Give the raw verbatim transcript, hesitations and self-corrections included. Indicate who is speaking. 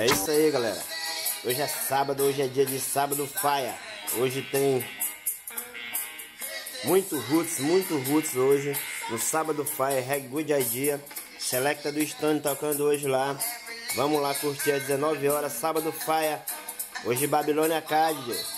Speaker 1: É isso aí, galera. Hoje é sábado, hoje é dia de sábado faia. Hoje tem muito roots, muito roots hoje. No sábado faia, Reggae Good Idea. Selecta do stand tocando hoje lá. Vamos lá curtir às dezenove horas, sábado faia. Hoje Babilônia Cade.